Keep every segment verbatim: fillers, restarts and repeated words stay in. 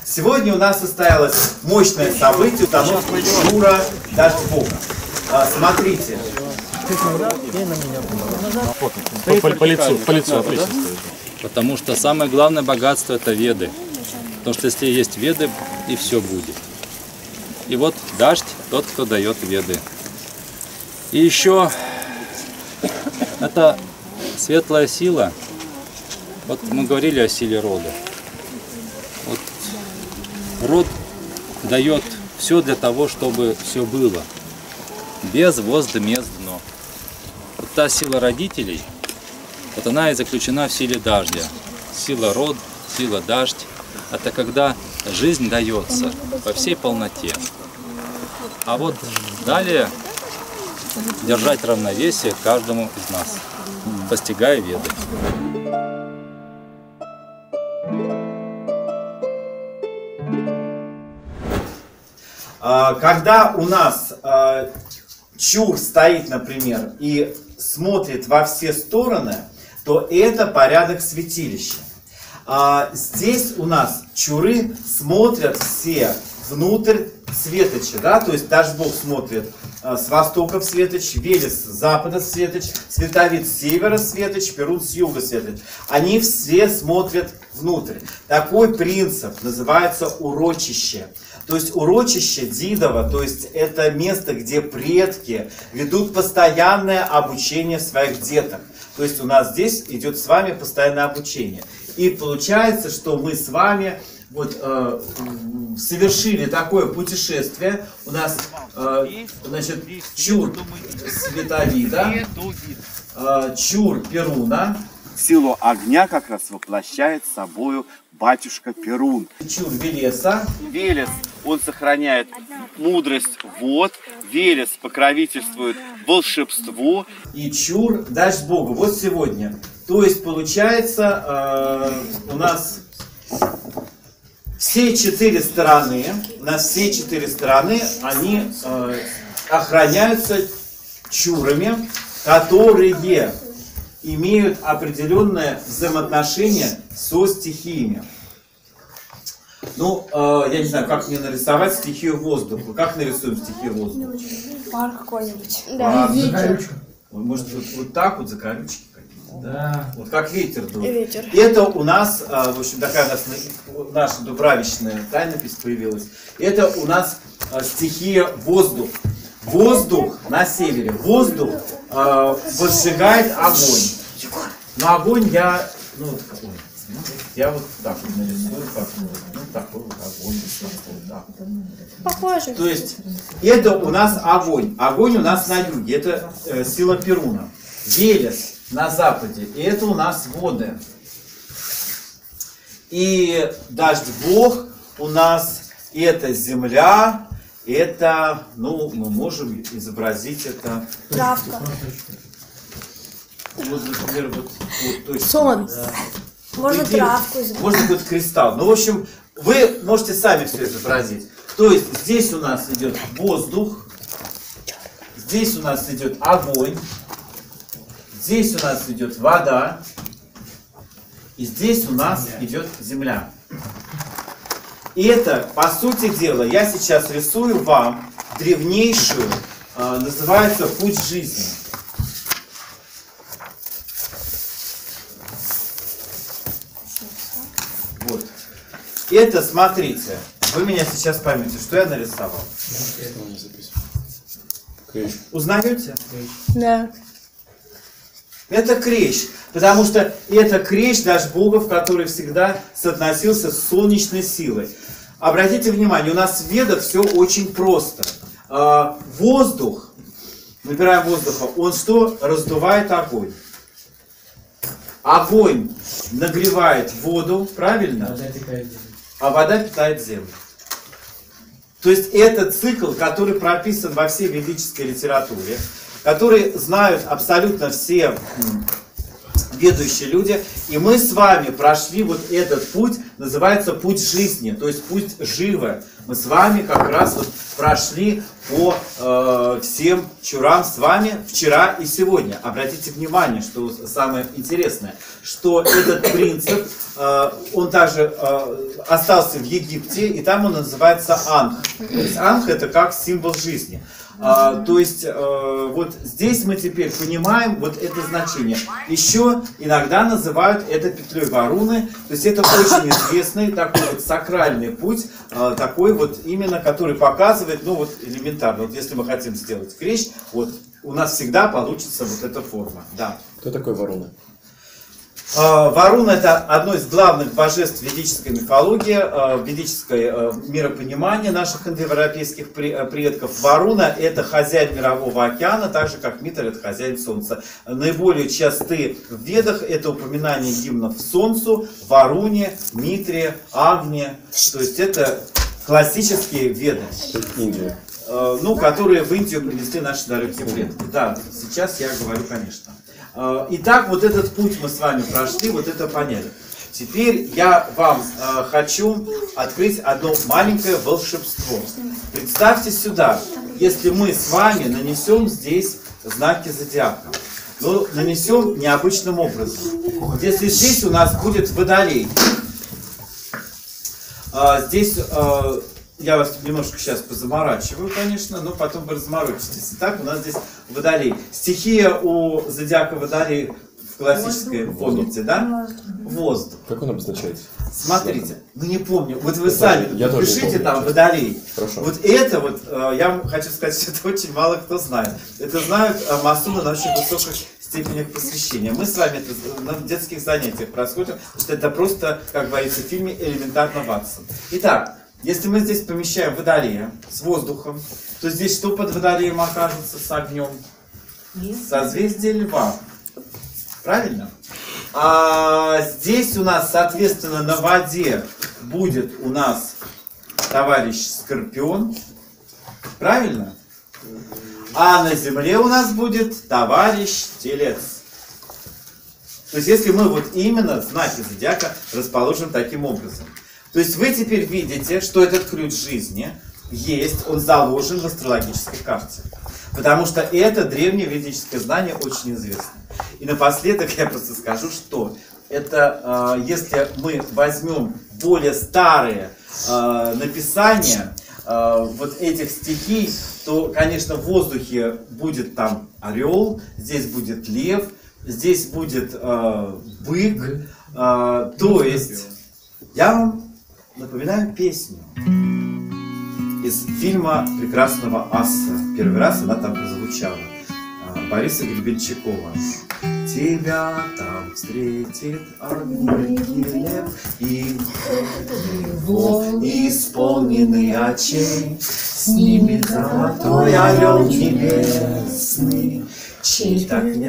Сегодня у нас состоялось мощное событие установки Чура Дождь Бога. А, смотрите. По, по, по лицу, по лицу отлично стоит. Потому что самое главное богатство — это веды. Потому что если есть веды, и все будет. И вот дождь — тот, кто дает веды. И еще это светлая сила. Вот мы говорили о силе рода. Вот род дает все для того, чтобы все было. Без возда мест дно. Вот та сила родителей, вот она и заключена в силе дождя. Сила род, сила дождь. Это когда жизнь дается по всей полноте. А вот далее держать равновесие каждому из нас, постигая веды. Когда у нас чур стоит, например, и смотрит во все стороны, то это порядок святилища. А здесь у нас чуры смотрят все внутрь светоча, да, то есть Дождь Бог смотрит а, с востока в светоч, Велес с запада в светоч, Световид с севера в светоч, Перун с юга в светоч. Они все смотрят внутрь. Такой принцип называется урочище. То есть урочище Дидово, то есть это место, где предки ведут постоянное обучение своих деток. То есть у нас здесь идет с вами постоянное обучение. И получается, что мы с вами вот, э, совершили такое путешествие. У нас э, значит, чур Световида, э, чур Перуна. Силу огня как раз воплощает собою батюшка Перун. Чур Велеса. Велес, он сохраняет мудрость вод. Велес покровительствует волшебству. И чур Дождь Бога. Вот сегодня. То есть получается э, у нас все четыре стороны, у нас все четыре стороны, они э, охраняются чурами, которые имеют определенное взаимоотношение со стихиями. Ну, э, я не знаю, как мне нарисовать стихию воздуха. Как нарисуем стихию воздуха? Пар какой-нибудь. Да. Может, вот, вот так вот, за колючки какие-то. Да. Вот как ветер дует. Ветер. Это у нас, э, в общем, такая у нас наша дубравичная тайнопись появилась. Это у нас э, стихия воздух. Воздух на севере. Воздух э, возжигает огонь. Но огонь я, ну, вот какой? Я вот так вот нарисую, как ну, такой вот огонь. Вот так. Похоже. То есть это у нас огонь. Огонь у нас на юге. Это э, сила Перуна. Велес на западе. И это у нас воды. И Дождь Бог у нас это земля. Это, ну, мы можем изобразить это. Травка. Вот, например, вот, вот точно. Солнце. Да. Можно Идея, травку изобразить. Можно какой-то кристалл. Ну, в общем, вы можете сами все изобразить. То есть здесь у нас идет воздух, здесь у нас идет огонь, здесь у нас идет вода, и здесь у нас идет земля. И это, по сути дела, я сейчас рисую вам древнейшую, э, называется путь жизни. Вот. Это, смотрите, вы меня сейчас поймете, что я нарисовал. Узнаете? Да. Это крещ, потому что это крещ Дождь Бога, который всегда соотносился с солнечной силой. Обратите внимание, у нас в ведах все очень просто. Воздух, набираем воздуха, он что? Раздувает огонь. Огонь нагревает воду, правильно? А вода питает землю. То есть это цикл, который прописан во всей ведической литературе, который знают абсолютно все ведущие люди. И мы с вами прошли вот этот путь, называется путь жизни, то есть путь живы. Мы с вами как раз вот прошли по э, всем чурам с вами вчера и сегодня. Обратите внимание, что самое интересное, что этот принцип, э, он также э, остался в Египте, и там он называется Анх. То есть Анх — это как символ жизни. А, то есть э, вот здесь мы теперь понимаем вот это значение. Еще иногда называют это петлей Варуны. То есть это очень известный такой вот сакральный путь, э, такой вот именно, который показывает, ну вот элементарно, вот если мы хотим сделать крещ, вот у нас всегда получится вот эта форма. Да. Кто такой Варуна? Варуна — это одно из главных божеств ведической мифологии, ведическое миропонимание наших индоевропейских предков. Варуна — это хозяин мирового океана, так же как Митр — это хозяин солнца. Наиболее часты в ведах это упоминание гимнов солнцу, Варуне, Митре, Агне. То есть это классические веды. Индия. Ну, которые в Индию принесли наши дорогие предки. Да, сейчас я говорю, конечно. Итак, вот этот путь мы с вами прошли, вот это поняли. Теперь я вам э, хочу открыть одно маленькое волшебство. Представьте сюда, если мы с вами нанесем здесь знаки зодиака. Но нанесем необычным образом. Если здесь у нас будет водолей. Э, здесь... Э, Я вас немножко сейчас позаморачиваю, конечно, но потом вы разморочитесь. Итак, у нас здесь водолей. Стихия у зодиака водолей в классической, помните, да? Воздух. Как он обозначается? Смотрите, ну не помню, вот вы сами я пишите помню, там водолей. Хорошо. Вот это вот, я вам хочу сказать, что это очень мало кто знает. Это знают масоны на очень высоких степенях посвящения. Мы с вами это на детских занятиях происходим, потому что это просто, как говорится в фильме, элементарно Ватсон. Итак, если мы здесь помещаем водолея с воздухом, то здесь что под водолеем окажется с огнем? Созвездие Льва. Правильно? А здесь у нас, соответственно, на воде будет у нас товарищ Скорпион. Правильно? А на земле у нас будет товарищ Телец. То есть, если мы вот именно знаки зодиака расположим таким образом. То есть вы теперь видите, что этот ключ жизни есть, он заложен в астрологической карте. Потому что это древнее ведическое знание очень известно. И напоследок я просто скажу, что это, если мы возьмем более старые написания вот этих стихий, то, конечно, в воздухе будет там орел, здесь будет лев, здесь будет бык. То есть я вам напоминаю песню из фильма «Прекрасного Асса». Первый раз она там прозвучала. Бориса Гребенщикова. Тебя там встретит огненный лев, и его исполненный очей снимет золотой орел небесный. Чей так не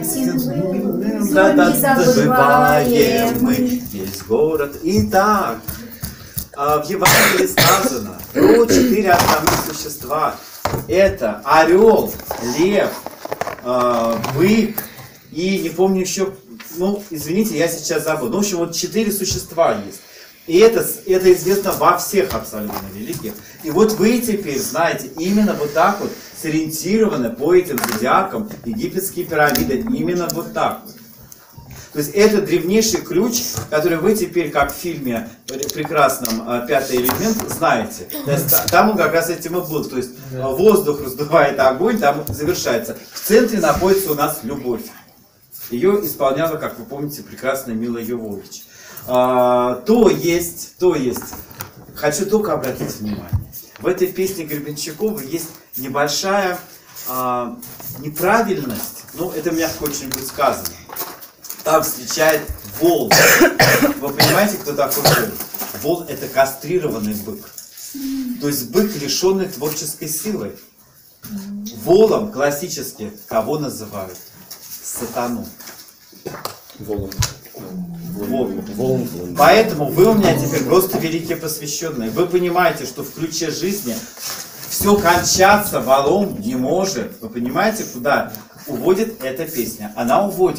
забываем мы весь город. Итак, в Евангелии сказано про четыре основных существа. Это орел, лев, бык и не помню еще, ну, извините, я сейчас забыл. Ну, в общем, вот четыре существа есть. И это, это известно во всех абсолютно религиях. И вот вы теперь знаете, именно вот так вот сориентированы по этим зодиакам египетские пирамиды. Именно вот так вот. То есть это древнейший ключ, который вы теперь, как в фильме прекрасном «Пятый элемент», знаете. То есть, там он как раз этим и был. То есть воздух раздувает огонь, там завершается. В центре находится у нас любовь. Ее исполняла, как вы помните, прекрасная Мила Йовович. А, то есть, то есть, хочу только обратить внимание. В этой песне Гребенщикова есть небольшая а, неправильность. Ну, это мягко очень будет сказано. Там встречает вол. Вы понимаете, кто такой вол? Вол — это кастрированный бык. То есть бык, лишенный творческой силы. Волом классически кого называют? Сатану. Волом. Волом. Волом. Поэтому вы у меня теперь просто великие посвященные. Вы понимаете, что в ключе жизни все кончаться волом не может. Вы понимаете, куда уводит эта песня? Она уводит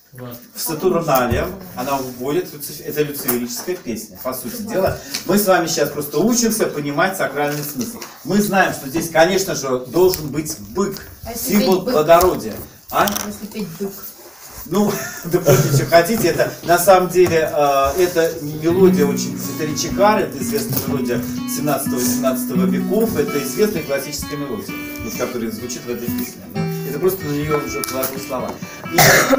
в Сатурнале, она вводит, это люциферическая песня, по сути дела. Мы с вами сейчас просто учимся понимать сакральный смысл. Мы знаем, что здесь, конечно же, должен быть бык, А если символ петь бык? плодородия. А? Если петь бык. Ну, да помните, что хотите, это на самом деле, э, это мелодия очень, это речикар, это известная мелодия семнадцатого-восемнадцатого веков, это известная классическая мелодия, вот, которая звучит в этой песне. Это просто на нее уже положил слова. И, э,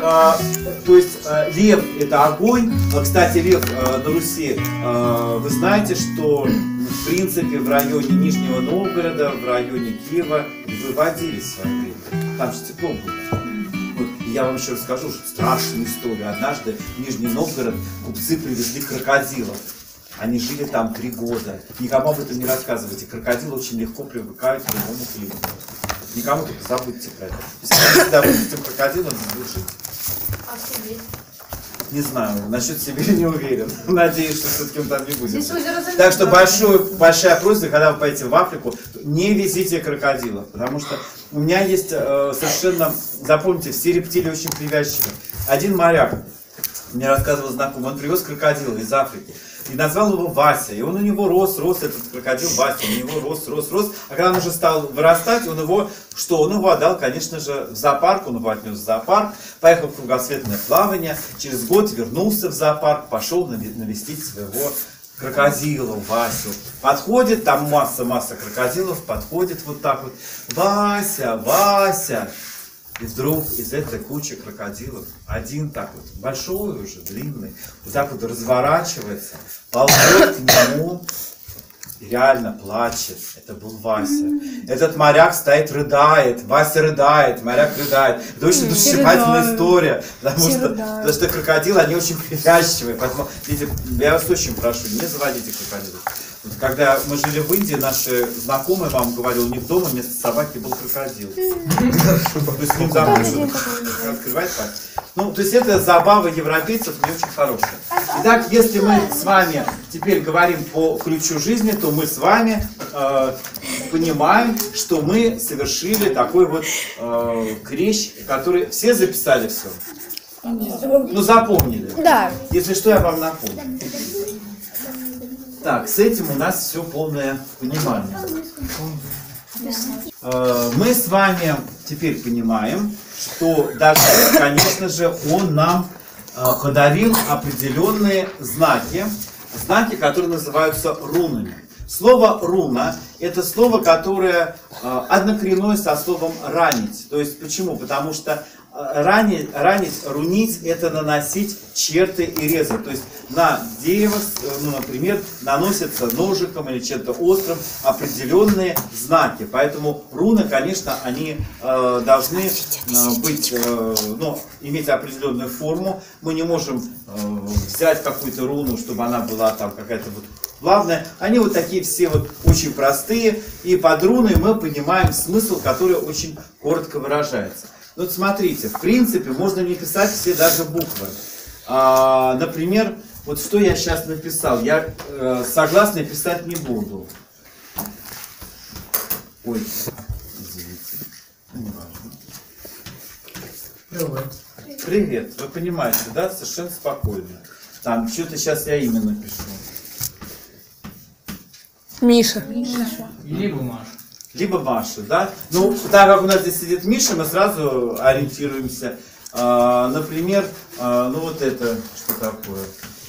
то есть э, лев это огонь. Кстати, лев э, на Руси, э, вы знаете, что в принципе в районе Нижнего Новгорода, в районе Киева выводились в свое время. Там же тепло было. Вот, и я вам еще расскажу что страшную историю. Однажды в Нижний Новгород купцы привезли крокодилов. Они жили там три года. Никому об этом не рассказывайте. Крокодилы очень легко привыкают к любому климату. Никому только забудьте про это. Если всегда будете крокодилом, не будет жить. А Сибирь? Не знаю, насчет Сибири не уверен. Надеюсь, что все-таки он там не будет. Здесь озеро Замет. Так что большой, большая просьба, когда вы поедете в Африку, не везите крокодилов. Потому что у меня есть э, совершенно, запомните, все рептилии очень привязчивы. Один моряк, мне рассказывал знакомый, он привез крокодила из Африки. И назвал его Вася. И он у него рос, рос, этот крокодил Вася. У него рос, рос, рос. А когда он уже стал вырастать, он его, что? Он его отдал, конечно же, в зоопарк. Он его отнес в зоопарк. Поехал в кругосветное плавание. Через год вернулся в зоопарк. Пошел навестить своего крокодила, Васю. Подходит, там масса-масса крокодилов. Подходит вот так вот. Вася, Вася. И вдруг из этой кучи крокодилов один так вот, большой уже, длинный, вот так вот разворачивается, ползет к нему и реально плачет. Это был Вася. Этот моряк стоит, рыдает, Вася рыдает, моряк рыдает. Это очень душесчипательная история, потому что, потому что крокодилы, они очень привязчивые. Поэтому, дети, я вас очень прошу, не заводите крокодилов. Вот когда мы жили в Индии, наши знакомые, мама говорила, у них дома вместо собаки был крокодил. То есть не забыл, открывать так. Ну, то есть это забава европейцев не очень хорошая. Итак, если мы с вами теперь говорим по ключу жизни, то мы с вами э, понимаем, что мы совершили такой вот э, крещ, который все записали все. Ну, запомнили. Да. Если что, я вам напомню. Так, с этим у нас все полное понимание. Мы с вами теперь понимаем, что даже, конечно же, он нам подарил определенные знаки, знаки, которые называются рунами. Слово руна – это слово, которое однокоренное со словом ранить. То есть почему? Потому что ранить, ранить, рунить – это наносить черты и резать. То есть на дерево, ну, например, наносятся ножиком или чем-то острым определенные знаки. Поэтому руны, конечно, они э, должны э, быть, э, ну, иметь определенную форму. Мы не можем э, взять какую-то руну, чтобы она была там какая-то вот плавная. Они вот такие все вот очень простые. И под руной мы понимаем смысл, который очень коротко выражается. Вот смотрите, в принципе, можно не писать все даже буквы. А, например, вот что я сейчас написал. Я э, согласный писать не буду. Ой, извините. Не важно. Привет. Привет. Вы понимаете, да? Совершенно спокойно. Там, что-то сейчас я имя напишу. Миша. Либо Маша. Либо Маша, да? Ну, так как у нас здесь сидит Миша, мы сразу ориентируемся. А, например, а, ну вот это, что такое?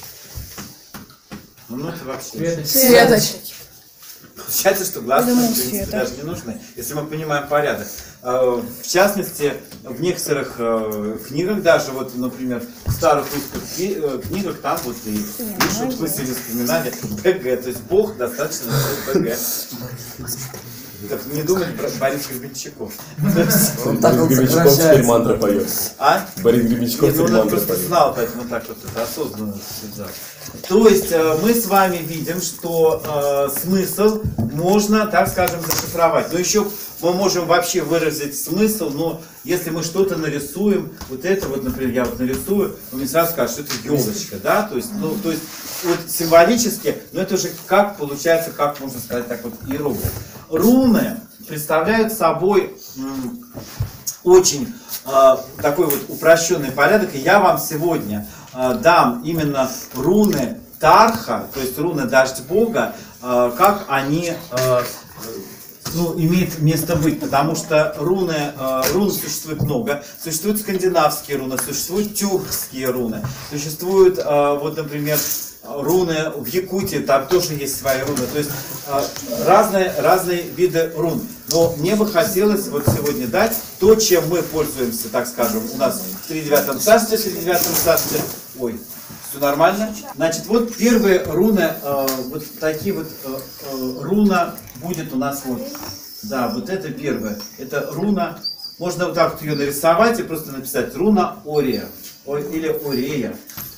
Ну, это вообще... Светоч. Получается, что гласные, в принципе, даже не нужны, если мы понимаем порядок. В частности, в некоторых книгах, даже вот, например, в старых русских книгах, там вот и пишут, мы сегодня вспоминали БГ, то есть Бог достаточно БГ. Так не думать про Бориса Гребенщиков. Борис Гребенщиков теперь мантры поет. А? Борис Гребенщиков Нет, ну, теперь он мантры просто поет. знал, поэтому так вот это осознанно связал. То есть мы с вами видим, что э, смысл можно, так скажем, зашифровать. Но еще мы можем вообще выразить смысл, но если мы что-то нарисуем, вот это вот, например, я вот нарисую, вы мне сразу скажут, что это елочка, да, то есть, ну, то есть вот символически, но это уже как получается, как можно сказать так вот, иероглиф. Руны представляют собой очень э, такой вот упрощенный порядок. И я вам сегодня э, дам именно руны Тарха, то есть руны Дождь Бога, э, как они э, ну, имеют место быть. Потому что руны, э, рун существует много. Существуют скандинавские руны, существуют тюркские руны. Существуют, э, вот, например, руны в Якутии, там тоже есть свои руны. То есть э, разные, разные виды рун. Но мне бы хотелось вот сегодня дать то, чем мы пользуемся, так скажем, у нас в тридевятом царстве, в тридевятом царстве. Ой, все нормально. Значит, вот первые руны, э, вот такие вот э, э, руна будет у нас вот. Да, вот это первое. Это руна, можно вот так вот ее нарисовать и просто написать руна Ория. Ой, или Орея.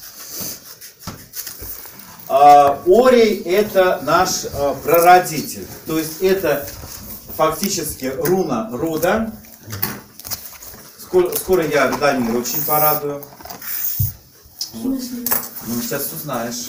А, Орий это наш а, прародитель. То есть это фактически руна рода. Скоро, скоро я Дамира очень порадую. Вот. Ну, сейчас узнаешь.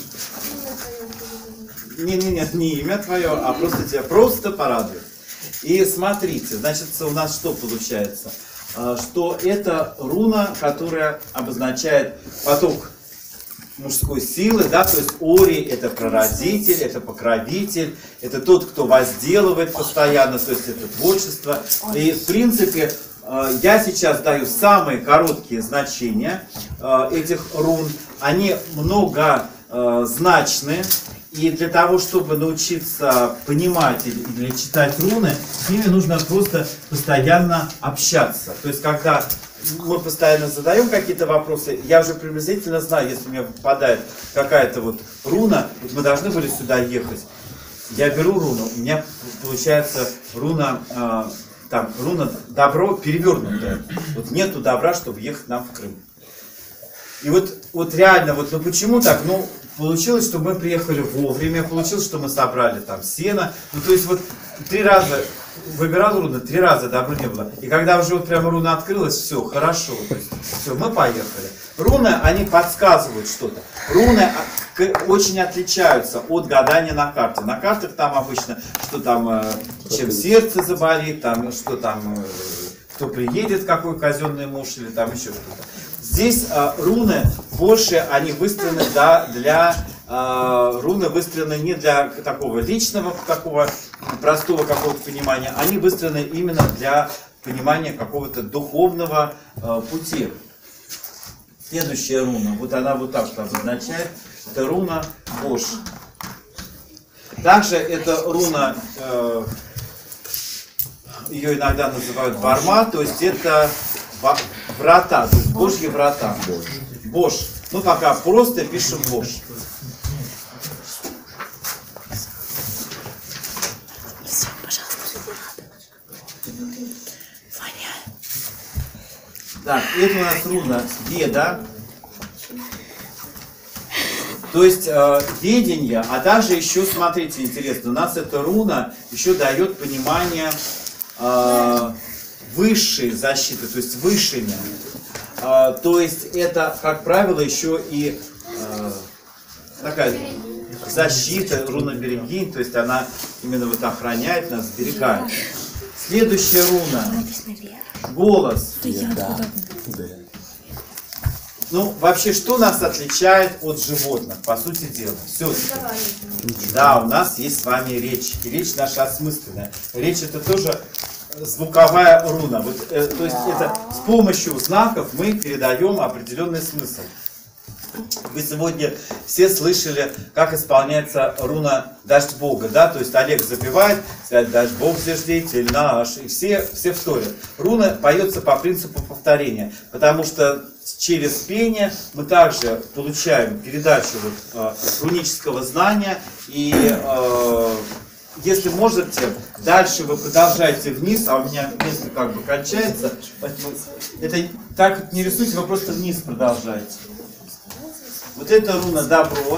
Не-не-не, не имя твое, а просто тебя просто порадую. И смотрите, значит, у нас что получается? Что это руна, которая обозначает поток мужской силы, да, то есть Орий это прародитель, это покровитель, это тот, кто возделывает постоянно, то есть это творчество. И в принципе я сейчас даю самые короткие значения этих рун. Они многозначны. И для того, чтобы научиться понимать или читать руны, с ними нужно просто постоянно общаться. То есть, когда мы постоянно задаем какие-то вопросы, я уже приблизительно знаю, если мне попадает какая-то вот руна, вот мы должны были сюда ехать. Я беру руну, у меня получается руна, э, там, руна добро перевернутая. Вот нету добра, чтобы ехать нам в Крым. И вот, вот реально, вот, ну почему так? Ну, получилось, что мы приехали вовремя, получилось, что мы собрали там сено. Ну, то есть вот три раза выбирал руну, три раза добра не было. И когда уже вот прямо руна открылась, все, хорошо. То есть, все, мы поехали. Руны, они подсказывают что-то. Руны очень отличаются от гадания на карте. На картах там обычно, что там, чем сердце заболит, там, что там, кто приедет, какой казенный муж, или там еще что-то. Здесь э, руны больше, они выстроены да, для, э, руны выстроены не для такого личного, такого простого какого-то понимания, они выстроены именно для понимания какого-то духовного э, пути. Следующая руна, вот она вот так обозначает, это руна Бош. Также это руна, э, ее иногда называют Барма, то есть это врата, то есть Божьи врата. Бош. Мы пока просто пишем Бош. Все, пожалуйста. Ваня. Так, это у нас руна Веда. То есть э, ведение, а также еще, смотрите, интересно, у нас эта руна еще дает понимание э, высшей защиты, то есть высшими. Э, то есть это, как правило, еще и э, такая защита, руна берегинь, то есть она именно вот охраняет нас, сберегает. Следующая руна. Голос. Да. Ну, вообще, что нас отличает от животных, по сути дела? Все. Да, у нас есть с вами речь. И речь наша осмысленная. Речь это тоже звуковая руна. Вот, э, то есть это с помощью знаков мы передаем определенный смысл. Вы сегодня все слышали, как исполняется руна Дождь Бога, да? То есть Олег запевает, Дождь Бог заждитель наш, и все, все вторят. Руна поется по принципу повторения, потому что через пение мы также получаем передачу вот, э, рунического знания, и э, если можете, дальше вы продолжаете вниз, а у меня место как бы кончается, поэтому это так не рисуйте, вы просто вниз продолжаете. Вот это руна добро,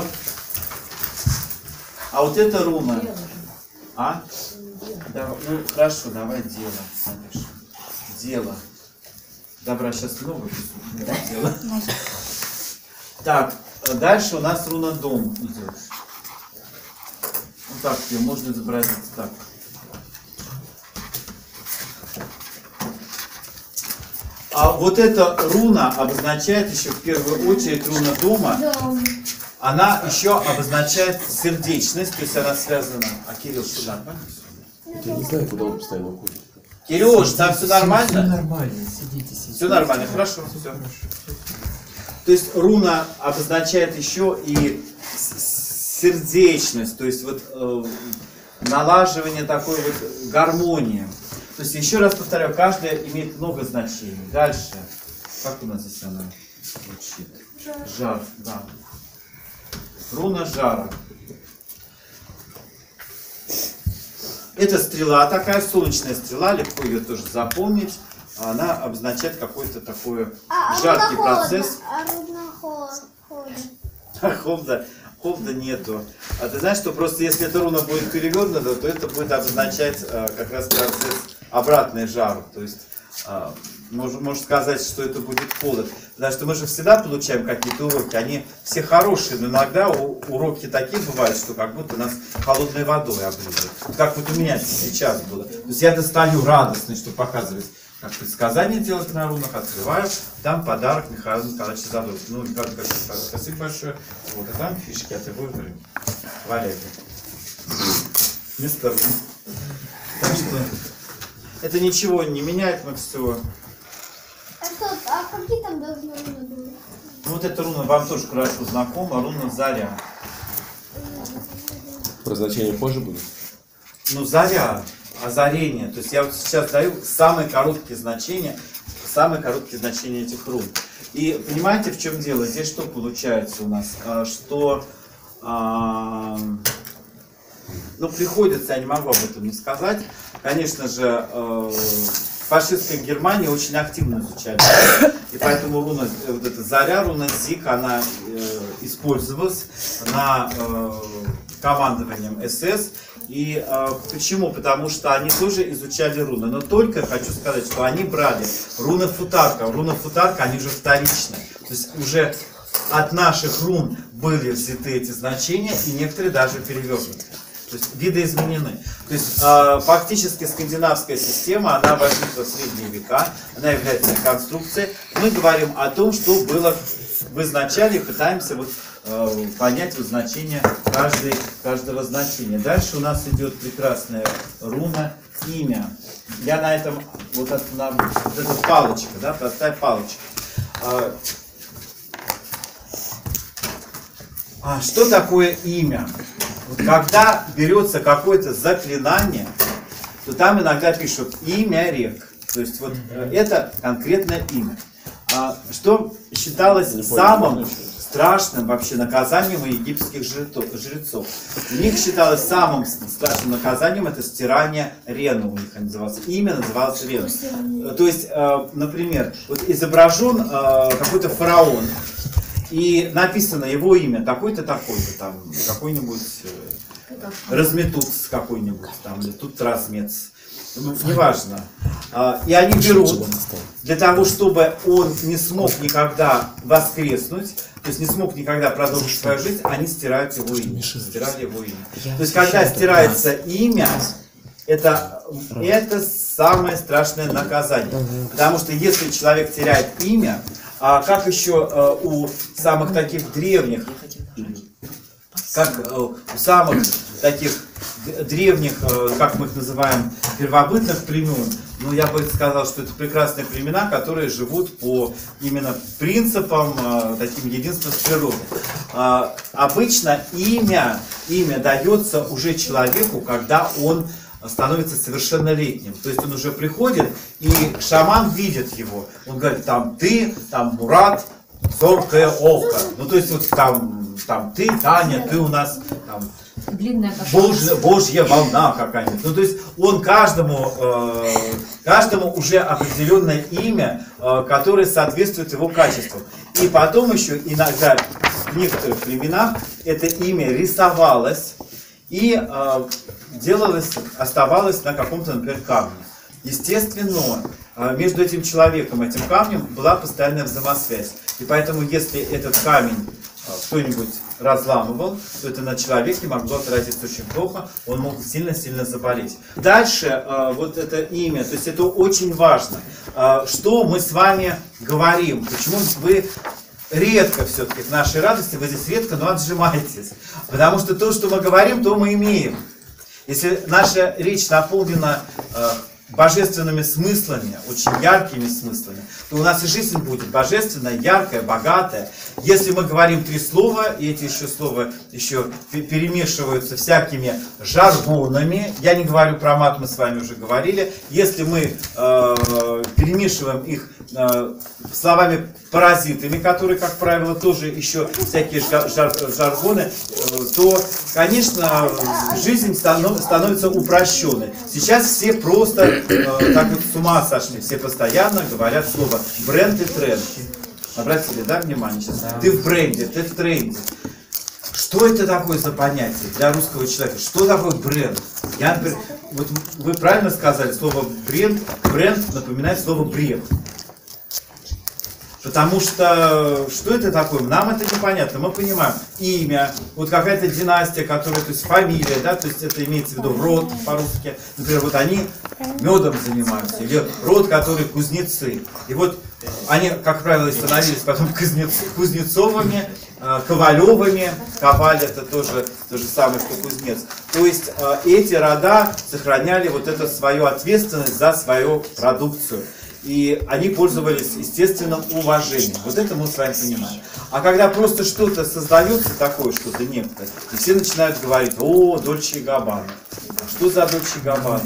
а вот это руна, а? Да, ну хорошо, давай дело, напишем. Дело. Добра сейчас много пишут. Дело. Так, дальше у нас руна дом идет. Вот так ее можно изобразить так. А вот эта руна обозначает еще в первую очередь руна дома. Она еще обозначает сердечность, то есть она связана. А Кирилл что, нормально? Я не знаю, куда он постоянно уходит. Кирилл, там все нормально? Все нормально, сидите, сидите. Все нормально, хорошо, все. То есть руна обозначает еще и сердечность, то есть вот э, налаживание такой вот гармонии. То есть еще раз повторяю, каждая имеет много значений. Дальше, как у нас здесь она звучит? Жар, да. Руна жара. Это стрела такая, солнечная стрела, легко ее тоже запомнить. Она обозначает какой-то такой А, жаркий а процесс. А руна холода. А холода, холода нету. А ты знаешь, что просто если эта руна будет перевернута, то это будет обозначать а, как раз процесс обратный жару. То есть а, можно, можно сказать, что это будет холод. Потому что мы же всегда получаем какие-то уроки, они все хорошие, но иногда у, уроки такие бывают, что как будто нас холодной водой облизывают. Как вот у меня сейчас было. То есть я достаю радостно, чтобы показывать, как предсказание делать на рунах, открываю, там подарок Михаилу Николаевичу Задорфу. Ну, Михаил Николаевич, спасибо большое. Вот, а там фишки, а ты выбери. Валяй. Вместо рун. Так что это ничего не меняет, мы все. А что, а какие там должны руны быть? Ну, вот эта руна вам тоже хорошо знакома, руна Заря. Про значение позже будет? Ну, Заря, озарение. То есть я вот сейчас даю самые короткие значения, самые короткие значения этих рун. И понимаете, в чем дело? Здесь что получается у нас? А, что, а, ну, приходится, я не могу об этом не сказать, конечно же, а, в фашистской Германии очень активно изучали. И поэтому руна, вот эта Заря, руна Зик, она э, использовалась на э, командованием СС. И э, почему? Потому что они тоже изучали руны. Но только хочу сказать, что они брали руны Футарка. Руны Футарка, они уже вторичные. То есть уже от наших рун были взяты эти значения, и некоторые даже перевернуты. То есть видоизменены. То есть э, фактически скандинавская система, она возникла в средние века, она является конструкцией. Мы говорим о том, что было в изначале, пытаемся вот, э, понять вот значение каждой, каждого значения. Дальше у нас идет прекрасная руна имя. Я на этом вот остановлюсь. Вот эта палочка, да, простая палочка. Э, а, что такое имя? Вот когда берется какое-то заклинание, то там иногда пишут имя рек. То есть вот это конкретное имя. А, что считалось самым страшным вообще наказанием у египетских жрецов. У них считалось самым страшным наказанием это стирание рена, у них называлось. Имя называлось рена. То есть, например, вот изображен какой-то фараон. И написано его имя, такой-то, такой-то, там, какой-нибудь э, Разметуц какой-нибудь, там, или тут Размец, ну, неважно. А, и они берут, для того, чтобы он не смог никогда воскреснуть, то есть не смог никогда продолжить свою жизнь, они стирают его имя, стирали его имя. То есть, когда стирается имя, это, это самое страшное наказание. Потому что если человек теряет имя, а как еще э, у самых таких древних, как э, у самых таких древних, э, как мы их называем, первобытных племен, ну я бы сказал, что это прекрасные племена, которые живут по именно принципам э, таким единства с природой. Э, обычно имя, имя дается уже человеку, когда он становится совершеннолетним. То есть он уже приходит, и шаман видит его. Он говорит, там ты, там Мурат, зоркое око. Ну то есть вот там, там ты, Таня, ты у нас там, Божья, Божья волна какая-нибудь. Ну то есть он каждому, э, каждому уже определенное имя, э, которое соответствует его качеству. И потом еще иногда в некоторых племенах это имя рисовалось и э, делалось, оставалось на каком-то, например, камне. Естественно, между этим человеком и этим камнем была постоянная взаимосвязь. И поэтому, если этот камень кто-нибудь разламывал, то это на человеке могло отразиться очень плохо, он мог сильно-сильно заболеть. Дальше, вот это имя, то есть это очень важно. Что мы с вами говорим? Почему вы редко все-таки к нашей радости, вы здесь редко, но отжимаетесь. Потому что то, что мы говорим, то мы имеем. Если наша речь наполнена божественными смыслами, очень яркими смыслами, то у нас и жизнь будет божественная, яркая, богатая. Если мы говорим три слова, и эти еще слова еще перемешиваются всякими жаргонами, я не говорю про мат, мы с вами уже говорили, если мы э, перемешиваем их э, словами паразитами, которые, как правило, тоже еще всякие жар, жар, жаргоны, э, то, конечно, жизнь станов, становится упрощенной. Сейчас все просто э, так вот с ума сошли, все постоянно говорят слово бренд и тренд. Обратили, да, внимание сейчас? Да. Ты в бренде, ты в тренде. Что это такое за понятие для русского человека? Что такое бренд? Я, например, вот вы правильно сказали, слово бренд, бренд напоминает слово бред. Потому что, что это такое? Нам это непонятно. Мы понимаем имя, вот какая-то династия, которая, то есть фамилия, да, то есть это имеется в виду род по-русски. Например, вот они медом занимаются, или род, который кузнецы. И вот они, как правило, становились потом кузнец, кузнецовыми, ковалевыми. Коваль это тоже то же самое, что кузнец. То есть эти рода сохраняли вот это свою ответственность за свою продукцию. И они пользовались естественным уважением. Вот это мы с вами понимаем. А когда просто что-то создается, такое что-то некое, и все начинают говорить: о, Дольче и Габбана. Что за Дольче и Габбана?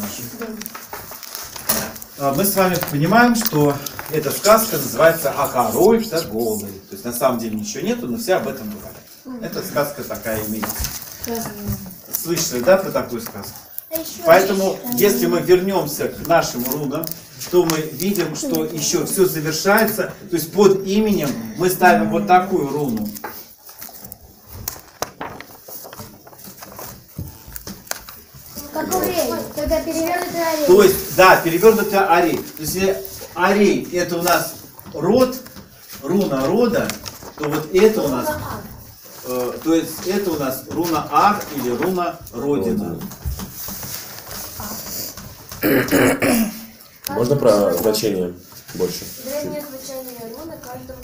Мы с вами понимаем, что эта сказка называется «А король-то голый». То есть на самом деле ничего нету, но все об этом говорят. Эта сказка такая имеется. Слышали, да, про такую сказку? Поэтому, если мы вернемся к нашим рунам, то мы видим, что еще все завершается. То есть под именем мы ставим вот такую руну. Как арей, когда перевернутый арей. То есть, да, перевернутый арей. То есть, если арей это у нас род, руна рода, то вот это у нас, э, то есть это у нас руна Ар или руна Родина. Можно про значение больше? Древнее звучание руны каждому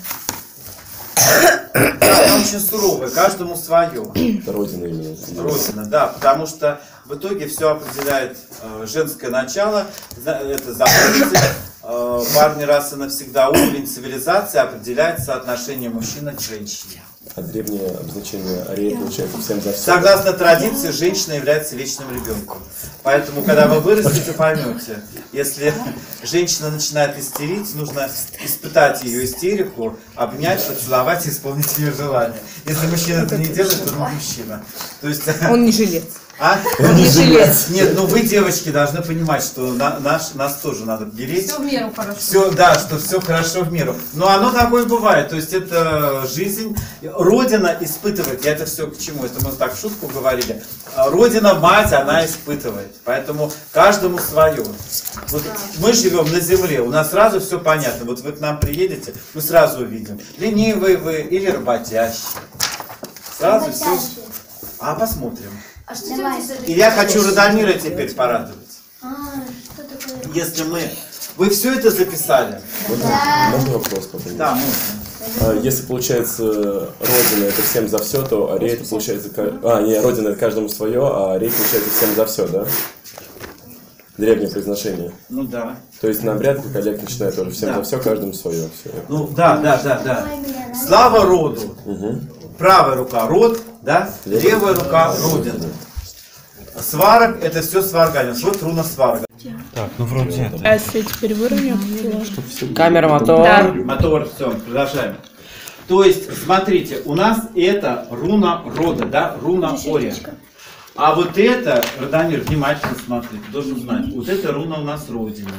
свое. Да, она очень суровая, каждому свое. Это Родина именно. Родина, да, потому что в итоге все определяет э, женское начало, это запомните, э, парни раз и навсегда, уровень цивилизации определяет соотношение мужчины к женщине. А древнее обозначение арей получается всем за все. Согласно традиции, женщина является вечным ребенком. Поэтому, когда вы вырастете, поймете, если женщина начинает истерить, нужно испытать ее истерику, обнять, поцеловать и исполнить ее желание. Если мужчина это не делает, то он мужчина. То есть, Он не жилец. а? Он не жилец. Нет, ну вы, девочки, должны понимать, что на, наш, нас тоже надо беречь. Все в меру хорошо. Все, да, что все хорошо в меру. Но оно такое бывает. То есть это жизнь. Родина испытывает. Я это все к чему? Это мы так в шутку говорили. Родина, мать, она испытывает. Поэтому каждому свое. Вот мы живем на земле, у нас сразу все понятно. Вот вы к нам приедете, мы сразу увидим. Ленивые вы или работящие. Сразу все. А посмотрим. А что делать, если И я хочу Радомира теперь порадовать. А, что такое? Если мы... Вы все это записали? Да. Можно вопрос попробовать? Да, можно. А, если получается Родина это всем за все, то арей это получается... А, не, Родина это каждому свое, а арей получается всем за все, да? Древнее произношение. Ну да. То есть на обряд, как Олег начинает тоже всем Да. за все, каждому свое. Все. Ну да, да, да, да. Слава роду. Угу. Правая рука род, да? Левая рука родина. Сварог это все сварганец. Вот руна сварга. Так, ну вроде это. А если теперь выровнял? Камера, мотор. Да. Мотор, все, продолжаем. То есть, смотрите, у нас это руна рода, да? Руна Ория. А вот это, Радомир, внимательно смотри, ты должен знать, вот это руна у нас родина.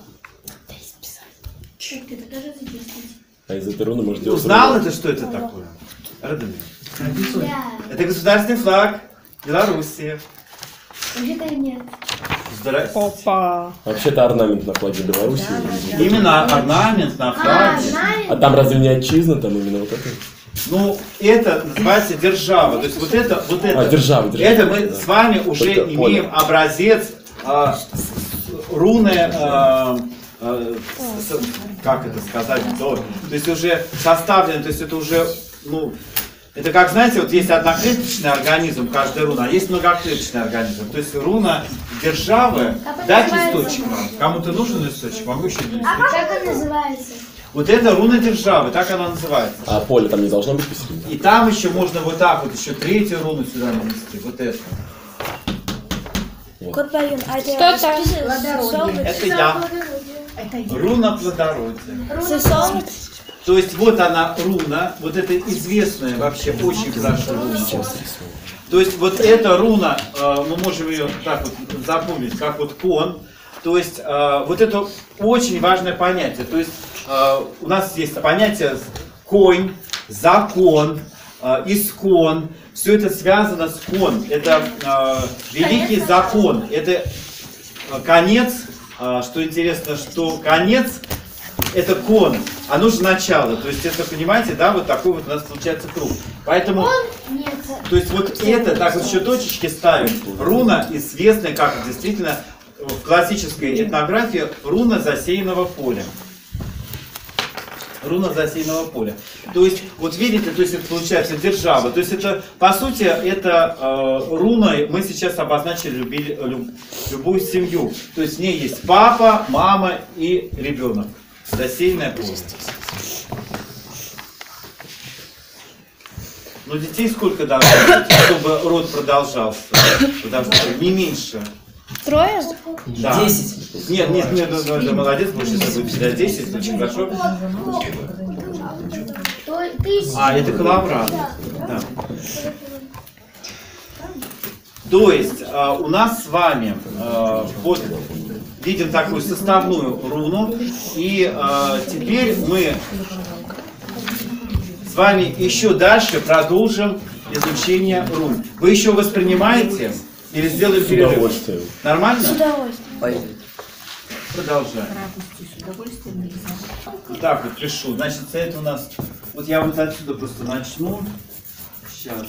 А из этой руны можно делать... Узнал это, что это такое? Радомир. Это государственный флаг Белоруссии. Вообще-то нет. Здрасте. Опа. Вообще-то орнамент на флаге Беларуси. Именно орнамент на А, флаге. знаете? А там разве не отчизна, там именно вот это? Ну, это называется держава. То есть вот это, вот это, А, держава, держава, это мы да. с вами уже Только имеем поле. образец а, руны, а, а, с- как это сказать, то, то есть уже составлен, то есть это уже, ну, это как, знаете, вот есть одноклеточный организм, каждая руна, а есть многоклеточный организм. То есть руна державы, дать листочек вам. Кому-то нужен листочек, могу еще один А листочек. как он называется? Вот это руна державы, так она называется. А поле там не должно быть посередине? И там еще можно вот так вот еще третью руну сюда нанести, вот это. Кот Баюн, а это Что там? плодородие. Это я. Руна плодородия. Сосок. То есть вот она руна, вот это известная вообще очень хорошо руна. То есть вот эта руна, э, мы можем ее так вот запомнить, как вот кон. То есть э, вот это очень важное понятие. То есть э, у нас есть понятие конь, закон, э, искон. Все это связано с кон. Это э, великий закон. Это э, конец. Э, что интересно, что конец это кон, а нужно начало. То есть это, понимаете, да, вот такой вот у нас получается круг. Поэтому, Нет. то есть вот это, так вот еще точечки ставим. Руна известная, как действительно в классической этнографии, руна засеянного поля. Руна засеянного поля. То есть, вот видите, то есть это получается держава. То есть это, по сути, это э, руной мы сейчас обозначили люби, люб, любую семью. То есть в ней есть папа, мама и ребенок. Засеянное поле. Но детей сколько должно быть, чтобы род продолжался? Должно быть не меньше. Трое? Да. Десять. Нет, нет, нет, ну, ну, это молодец, больше это будет всегда десять, очень хорошо. То ты А, это коловрат. Да. То есть а, у нас с вами а, вот видим такую составную руну, и а, теперь мы с вами еще дальше продолжим изучение рун. Вы еще воспринимаете или сделаем С перерыв? удовольствием. Нормально? Поехали. Продолжаем. Вот так вот пишу. Значит, это у нас... Вот я вот отсюда просто начну. Сейчас.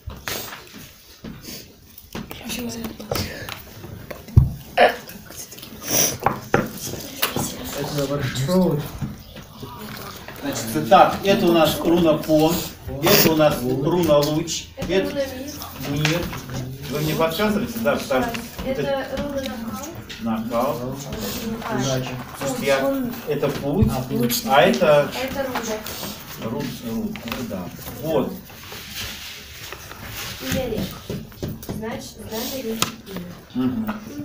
Значит, так, это у нас руна пон, это у нас руна луч, это мир. Вы мне подсказываете? Да, потому что это Это руна накал. накал. Слушайте, я... это путь, а это Это руда. рун, рун, ну да. Вот. Или рек. Значит, знамя реки. Мгм.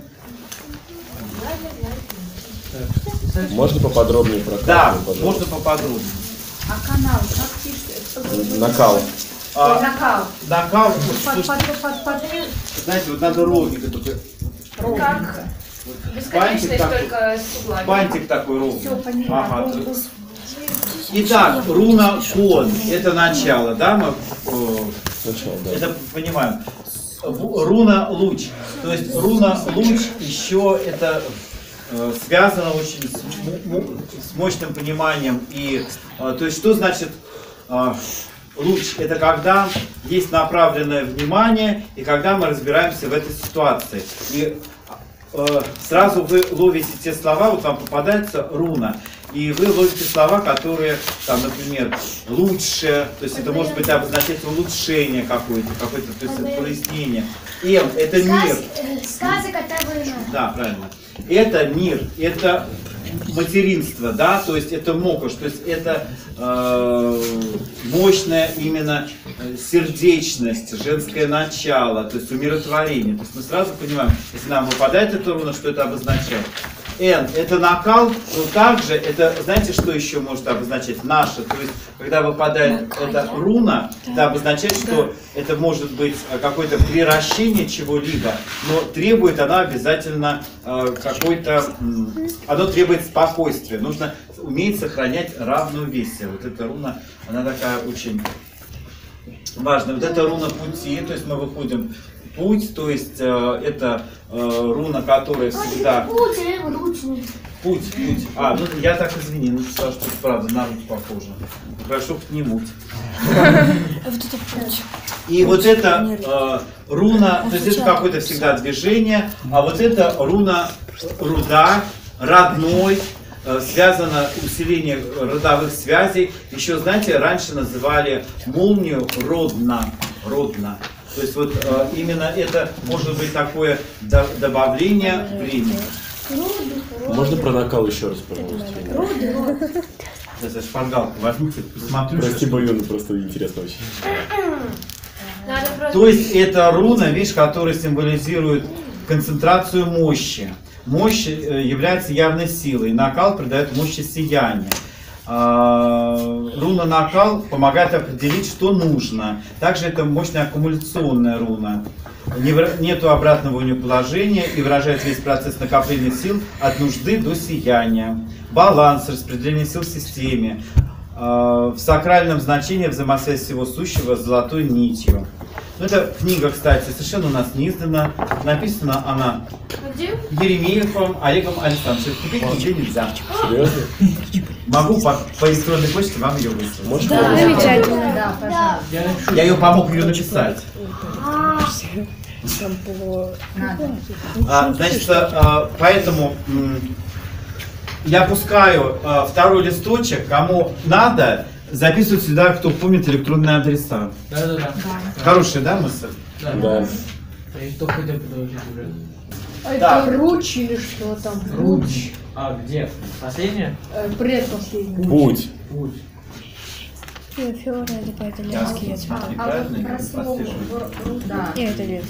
Знамя реки. Можно поподробнее про Да, каждую, пожалуйста? можно поподробнее. А канал, как пишется? Накал. А, Накал. накал, Под, слушайте, под, под, под, знаете, вот надо ровненько только. Как? Бантик Бесконечность такой, только с углами. бантик такой ровный. Все, поняла. Ага. Итак, руна кон, это начало, да, мы э, Сначала, да. это понимаем. В- Руна луч, то есть руна луч еще это э, связано очень с, м- м- с мощным пониманием. И э, то есть что значит э, луч? Это когда есть направленное внимание и когда мы разбираемся в этой ситуации. И э, сразу вы ловите те слова, вот вам попадается руна. И вы ловите слова, которые, там, например, лучше, то есть это может быть обозначать улучшение какое-то, какое-то, то есть прояснение. М – это мир. Сказы Катавына. Да, правильно. Это мир, это материнство, да, то есть это мокош, то есть это э, мощная именно сердечность, женское начало, то есть умиротворение. То есть мы сразу понимаем, если нам выпадает эта руна, что это обозначает. Н – это накал, но также это, знаете, что еще может обозначать? Наше. То есть, когда выпадает эта руна, это обозначает, что это может быть какое-то приращение чего-либо, но требует она обязательно э, какой-то, м, оно требует спокойствия. Нужно уметь сохранять равновесие. Вот эта руна, она такая очень важная. Вот эта руна пути, то есть мы выходим путь, то есть э, это э, руна, которая всегда... Путь ручный. Путь, путь. А, ну я так извини, ну что, что правда на руку похоже. Хорошо, не муть. И вот это э, руна, то есть это какое-то всегда движение, а вот это руна руда, родной, э, связано усиление родовых связей. Еще, знаете, раньше называли молнию родна, родна. То есть вот э, именно это может быть такое до, добавление времени. Можно про накал еще раз, пожалуйста? Это шпаргалку возьмите, посмотрю. Прости, Баюн, просто интересно очень. То есть это руна, видишь, которая символизирует концентрацию мощи. Мощь является явной силой. Накал придает мощи сияния. Руна накал помогает определить, что нужно. Также это мощная аккумуляционная руна. Нету обратного у нее положения и выражает весь процесс накопления сил от нужды до сияния. Баланс, распределение сил в системе. В сакральном значении взаимосвязь всего сущего с золотой нитью. Ну, эта книга, кстати, совершенно у нас не издана. Написана она Еремеевым Олегом Александровичем. Купить нигде нельзя. Серьезно? Могу по, по электронной почте вам ее выслать. Можешь? Да, замечательно. Да, пожалуйста. Я ее помог ее написать. А, значит, а, поэтому м, я пускаю а, второй листочек, кому надо, записывать сюда, кто помнит электронные адреса. Да, да, да. Хорошая, да, мысль? Да. Да. Кто хотел продолжить уже? Это Так. руч или что там? Руч. А, где? Последняя? Э, предпоследний. Путь. Путь. Фиора это по-итальянски цвета. Неправильно, я Про слово послежу. руда. Нет, это лет.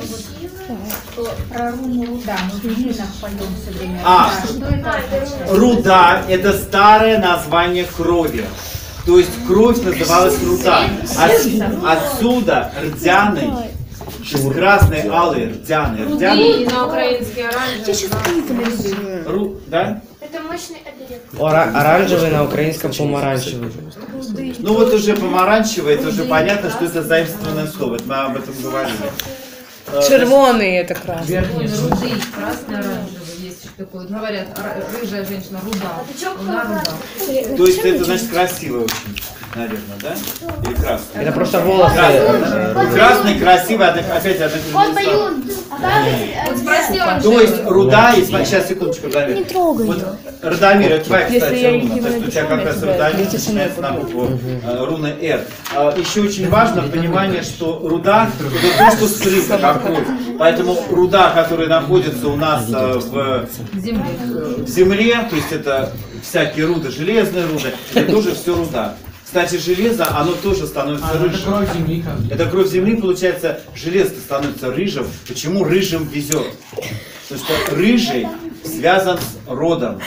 Что про руну руда мы в гимнах поем все время. А. Да, что это означает? Руда – это старое название крови. То есть кровь называлась руда. От- отсюда рдяный, то есть красный, алый, рдяный. Рдяный. На украинский оранжевый. Ру, да? Это мощный оберег. Ора- оранжевый на украинском помаранчевый. Ну вот уже помаранчевый, это уже понятно, что это заимствованное слово. Это мы об этом говорили. Э, Червоный это красный. Верхний слой. Руды, красный, оранжевый. Есть что такое. Говорят, ра- рыжая женщина руда. Она руда. То есть это значит красивый очень, наверное, да? Или красный? Это просто волосы. Красный, красный красивый, одно- опять одно Вот Баюн. Вот спроси, он То же- есть руда, и см- сейчас секундочку, Радомир. Не трогай Вот, ее. Радомир, это твоя, Если кстати, я руна, их не то есть у тебя как раз напишу, я Радомир тебя начинается на букву э, руны Р. А, еще очень важно понимание, что руда это то, что скрыто, как кровь. Поэтому руда, которая находится у нас э, в, Земли. в земле, то есть это всякие руды, железные руды, это тоже все руда. Кстати, железо, оно тоже становится А, это рыжим. кровь земли как бы. Это кровь земли, получается, железо становится рыжим. Почему рыжим везет? Потому что рыжий связан с родом.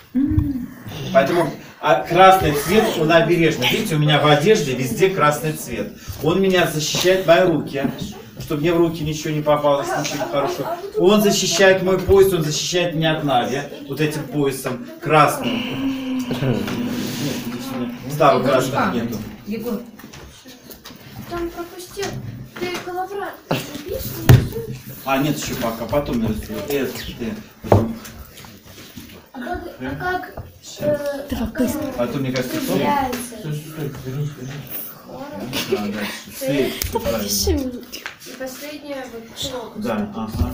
Поэтому а красный цвет у набережной. Видите, у меня в одежде везде красный цвет. Он меня защищает мои руки, чтобы мне в руки ничего не попалось, ничего нехорошего. Он защищает мой пояс, он защищает меня от Нави, вот этим поясом красным. Старого красного нету. Егор, Там пропустил. Ты коловрат напишешь? А, нет еще пока, потом нарисую. С, Т, потом. А как, а как э, Потом, мне кажется, кто? является? Стой, стой, стой, вернись, вернись. А, дальше. С, всё правильно. И последнее вот срок. Да, ага.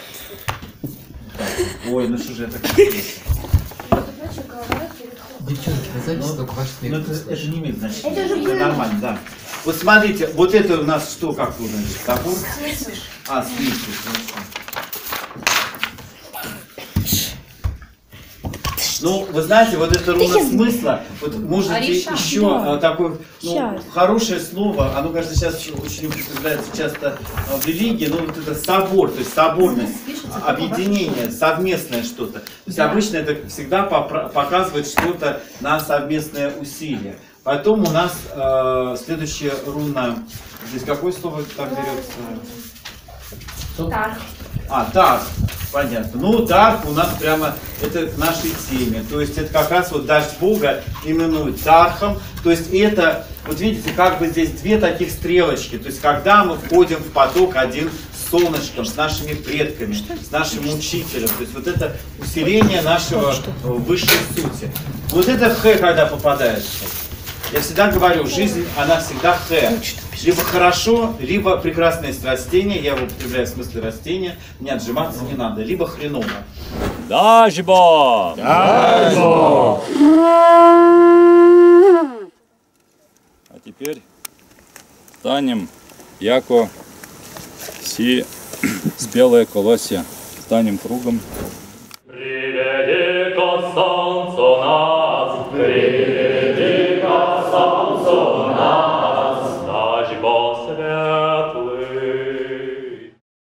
Так, ой, ну что же я так... Короче, коловрат перед ходом. Девчонки, на запись Ну, только ваши Ну, это, это не имеет значения. Это же было. нормально, да. Вот смотрите, вот это у нас что, как тут, значит, топор? А, смысл, хорошо. Ну, вы знаете, вот это руна смысла, вот можете Ариша. еще а, такое, ну, Щас. хорошее слово, оно, кажется, сейчас очень употребляется часто а, в религии, но вот это собор, то есть соборность, а, объединение, совместное что-то. То есть обычно это всегда попра- показывает что-то на совместное усилие. Потом у нас э, следующая руна, здесь какое слово там берется? так. А, так, понятно. Ну, так у нас прямо это к нашей теме. То есть это как раз вот дождь Бога именует Тархом. То есть это, вот видите, как бы здесь две таких стрелочки. То есть когда мы входим в поток один с солнышком, с нашими предками, с нашим учителем. То есть вот это усиление нашего высшей сути. Вот это хэ, когда попадает. Я всегда говорю, жизнь, она всегда хэ. Либо хорошо, либо прекрасное есть растение, я его употребляю в смысле растения, мне отжиматься не надо, либо хреново. Дажба! Дажба! А теперь станем, яко си спелые колосья, станем кругом.